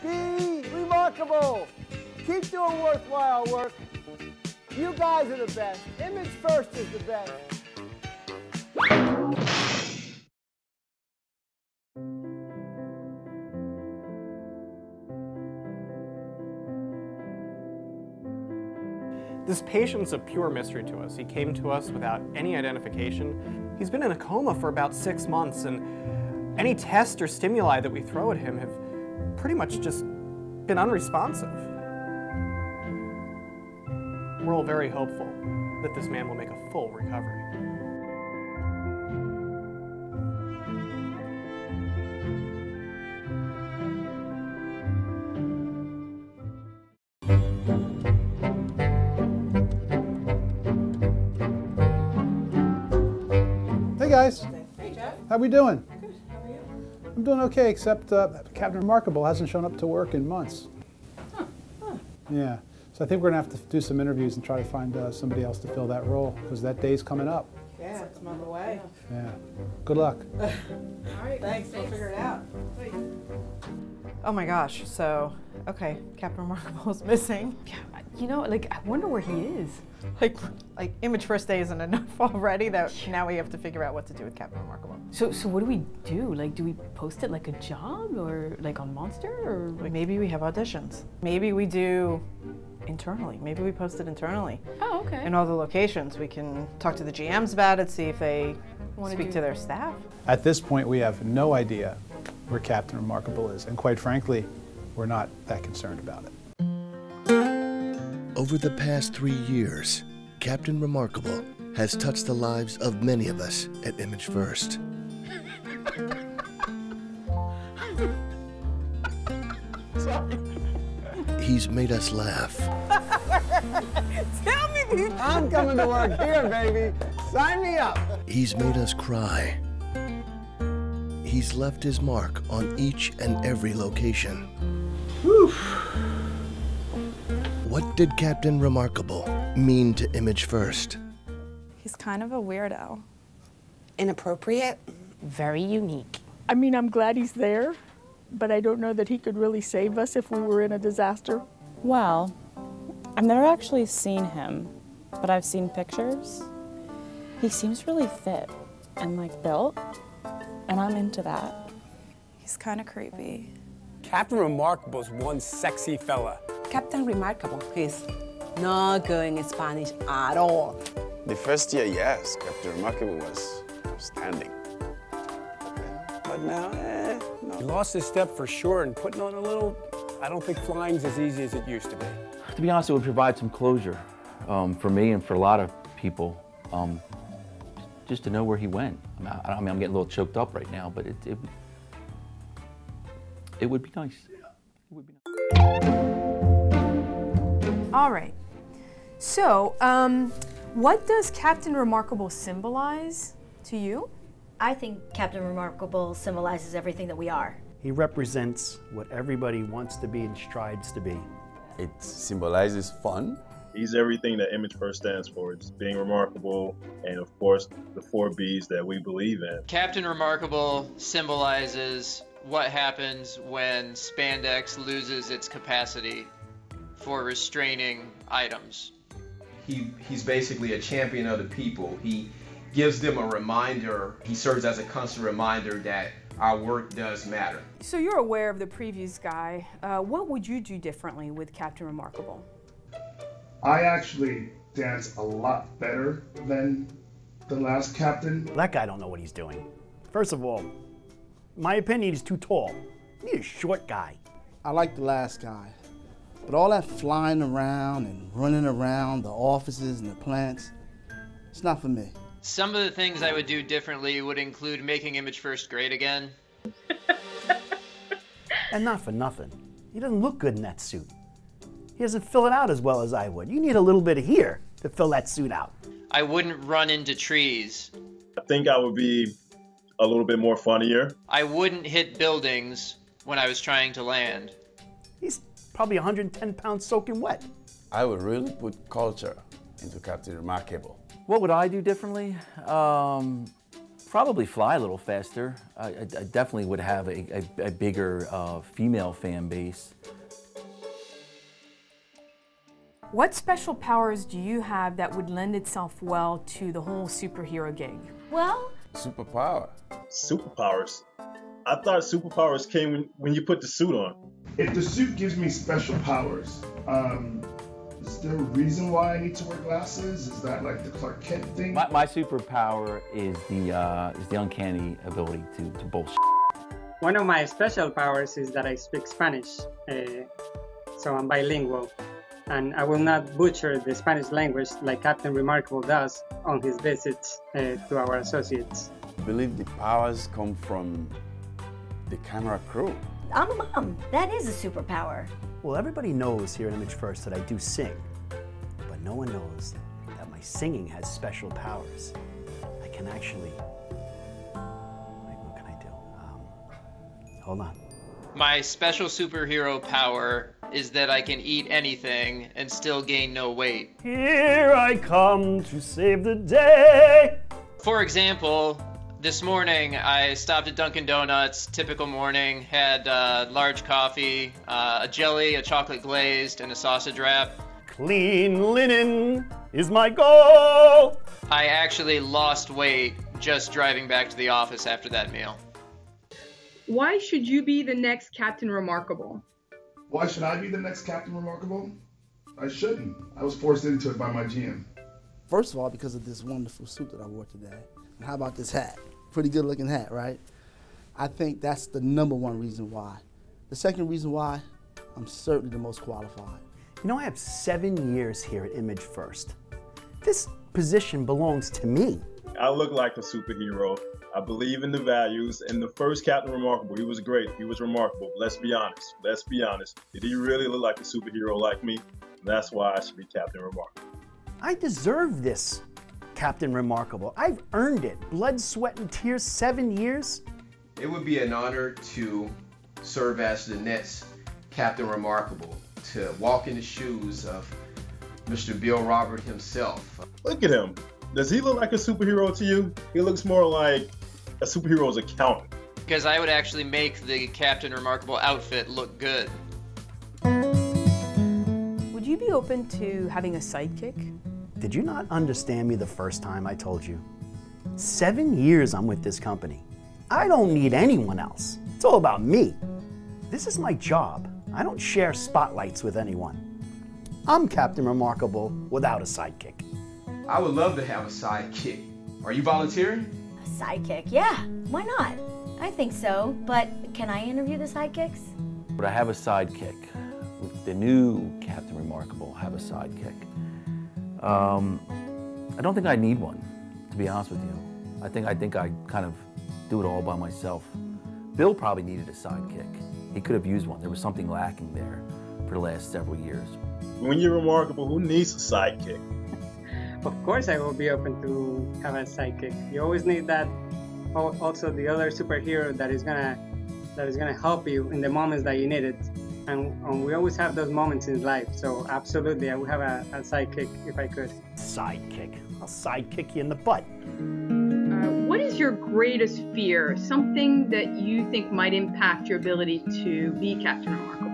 Be remarkable. Keep doing worthwhile work. You guys are the best. Image First is the best. This patient's a pure mystery to us. He came to us without any identification. He's been in a coma for about 6 months, and any test or stimuli that we throw at him have pretty much just been unresponsive. We're all very hopeful that this man will make a full recovery. Hey guys. Hey Jeff. How we doing? Good. How are you? I'm doing okay, except Captain Remarkable hasn't shown up to work in months. Huh. Yeah. So I think we're gonna have to do some interviews and try to find somebody else to fill that role, because that day's coming up. Yeah, it's on the way. Yeah. Good luck. All right. Thanks. We'll figure it out. Oh my gosh. So, okay, Captain Remarkable is missing. You know, like, I wonder where he is. Like Image First Day isn't enough already. That now we have to figure out what to do with Captain Remarkable. So what do we do? Like, do we post it like a job, or like on Monster, or like... Maybe we have auditions. Maybe we do internally. Maybe we post it internally. Oh, okay. In all the locations. We can talk to the GMs about it, see if they want to speak to their staff. At this point, we have no idea where Captain Remarkable is, and quite frankly, we're not that concerned about it. Over the past 3 years, Captain Remarkable has touched the lives of many of us at Image First. Sorry. He's made us laugh. Tell me these. I'm coming to work here, baby. Sign me up. He's made us cry. He's left his mark on each and every location. Whew. What did Captain Remarkable mean to Image First? He's kind of a weirdo. Inappropriate? Very unique. I mean, I'm glad he's there, but I don't know that he could really save us if we were in a disaster. Well, I've never actually seen him, but I've seen pictures. He seems really fit and like built, and I'm into that. He's kind of creepy. Captain Remarkable's one sexy fella. Captain Remarkable is not good in Spanish at all. The first year, yes, Captain Remarkable was outstanding. But now, no. He lost his step for sure, and putting on a little, I don't think flying's as easy as it used to be. To be honest, it would provide some closure for me and for a lot of people, just to know where he went. I mean, I'm getting a little choked up right now, but it would be nice. It would be nice. All right. So, what does Captain Remarkable symbolize to you? I think Captain Remarkable symbolizes everything that we are. He represents what everybody wants to be and strives to be. It symbolizes fun. He's everything that Image First stands for. It's being remarkable, and of course, the 4 Bs that we believe in. Captain Remarkable symbolizes what happens when spandex loses its capacity for restraining items. He's basically a champion of the people. He gives them a reminder. He serves as a constant reminder that our work does matter. So you're aware of the previous guy. What would you do differently with Captain Remarkable? I actually dance a lot better than the last captain. That guy don't know what he's doing. First of all, my opinion, he's too tall. He's a short guy. I like the last guy. But all that flying around and running around the offices and the plants, it's not for me. Some of the things I would do differently would include making Image First great again. And not for nothing. He doesn't look good in that suit. He doesn't fill it out as well as I would. You need a little bit of here to fill that suit out. I wouldn't run into trees. I think I would be a little bit more funnier. I wouldn't hit buildings when I was trying to land. He's probably 110 pounds soaking wet. I would really put culture into Captain Remarkable. What would I do differently? Probably Probably fly a little faster. I definitely would have a bigger female fan base. What special powers do you have that would lend itself well to the whole superhero gig? Well, Superpower. Superpowers. I thought superpowers came when you put the suit on. If the suit gives me special powers, is there a reason why I need to wear glasses? Is that like the Clark Kent thing? My superpower is the uncanny ability to bullshit. One of my special powers is that I speak Spanish, so I'm bilingual. And I will not butcher the Spanish language like Captain Remarkable does on his visits to our associates. I believe the powers come from the camera crew. that is a superpower. Well, everybody knows here at Image First that I do sing, but no one knows that my singing has special powers. I can actually, wait, what can I do? Hold on. My special superhero power is that I can eat anything and still gain no weight. Here I come to save the day. For example, this morning I stopped at Dunkin' Donuts, typical morning, had large coffee, a jelly, a chocolate glazed, and a sausage wrap. Clean linen is my goal. I actually lost weight just driving back to the office after that meal. Why should you be the next Captain Remarkable? Why should I be the next Captain Remarkable? I shouldn't. I was forced into it by my GM. First of all, because of this wonderful suit that I wore today. And how about this hat? Pretty good looking hat, right? I think that's the #1 reason why. The second reason why, I'm certainly the most qualified. You know, I have 7 years here at Image First. This position belongs to me. I look like a superhero. I believe in the values, and the first Captain Remarkable, he was great, he was remarkable. Let's be honest, Did he really look like a superhero like me? That's why I should be Captain Remarkable. I deserve this, Captain Remarkable. I've earned it. Blood, sweat, and tears, 7 years. It would be an honor to serve as the next Captain Remarkable, to walk in the shoes of Mr. Bill Robert himself. Look at him. Does he look like a superhero to you? He looks more like a superhero's accountant. Because I would actually make the Captain Remarkable outfit look good. Would you be open to having a sidekick? Did you not understand me the first time I told you? 7 years I'm with this company. I don't need anyone else. It's all about me. This is my job. I don't share spotlights with anyone. I'm Captain Remarkable without a sidekick. I would love to have a sidekick. Are you volunteering? A sidekick? Yeah, why not? I think so, but can I interview the sidekicks? But I have a sidekick. With the new Captain Remarkable, I have a sidekick. I don't think I need one, to be honest with you. I think I kind of do it all by myself. Bill probably needed a sidekick. He could have used one. There was something lacking there for the last several years. When you're remarkable, who needs a sidekick? Of course I will be open to have a sidekick. You always need that, also the other superhero that is gonna help you in the moments that you need it. And we always have those moments in life, so absolutely I would have a sidekick if I could. Sidekick? I'll sidekick you in the butt. What is your greatest fear? Something that you think might impact your ability to be Captain Remarkable?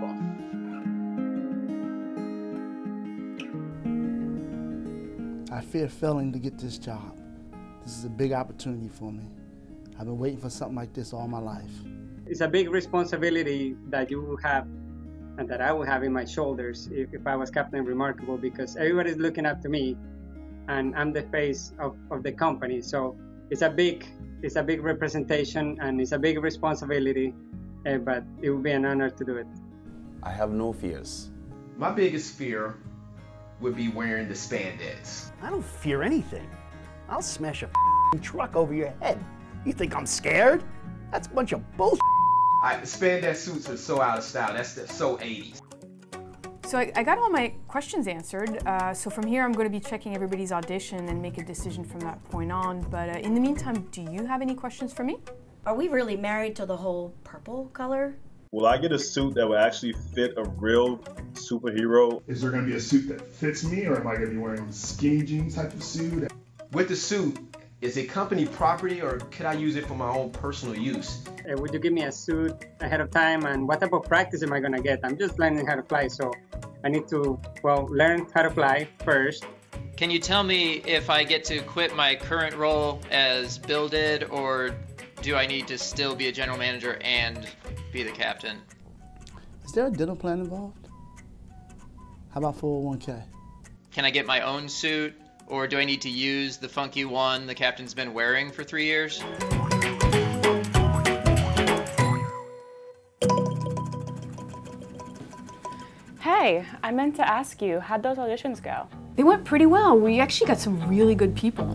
I fear failing to get this job. This is a big opportunity for me. I've been waiting for something like this all my life. It's a big responsibility that you have and that I would have in my shoulders if I was Captain Remarkable, because everybody's looking up to me and I'm the face of the company. So it's a big representation and it's a big responsibility, but it would be an honor to do it. I have no fears. My biggest fear would be wearing the spandex. I don't fear anything. I'll smash a truck over your head. You think I'm scared? That's a bunch of bullshit. Spandex suits are so out of style. That's so 80s. So I got all my questions answered. So from here, I'm going to be checking everybody's audition and make a decision from that point on. But in the meantime, do you have any questions for me? Are we really married to the whole purple color? Will I get a suit that will actually fit a real superhero? Is there going to be a suit that fits me, or am I going to be wearing a skinny jeans type of suit? With the suit, Is it company property or could I use it for my own personal use? Would you give me a suit ahead of time, and what type of practice am I gonna get? I'm just learning how to fly, so I need to, well, learn how to fly first. Can you tell me if I get to quit my current role as Bill did, or do I need to still be a general manager and be the captain? Is there a dental plan involved? How about 401k? Can I get my own suit, or do I need to use the funky one the captain's been wearing for 3 years? Hey, I meant to ask you, how'd those auditions go? They went pretty well. We actually got some really good people.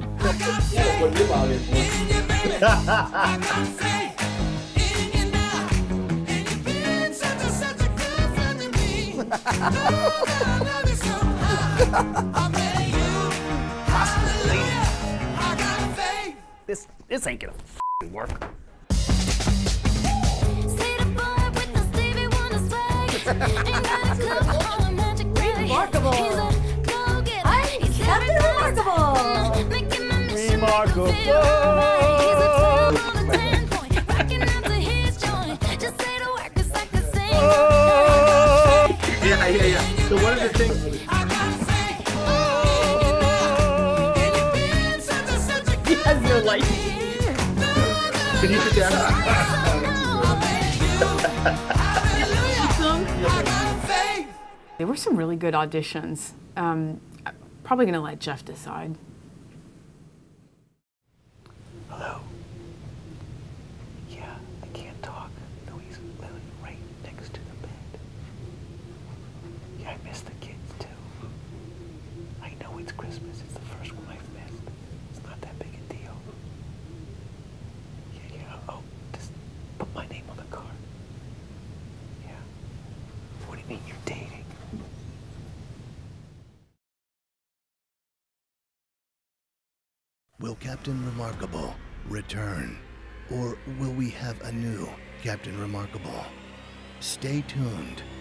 This ain't gonna work. Remarkable. Hi, Captain Remarkable. Remarkable. Yeah. So one of the things. Yes, you're like. Can you sit down? There were some really good auditions. I'm probably gonna let Jeff decide. Hello? Yeah, I can't talk. No, he's literally right next to the bed. Yeah, I miss the kids too. I know it's Christmas. It's the first one I've missed. It's not that big a deal. Yeah. Oh, just put my name on the card. Yeah. What do you mean you're dating? Will Captain Remarkable return? Or will we have a new Captain Remarkable? Stay tuned.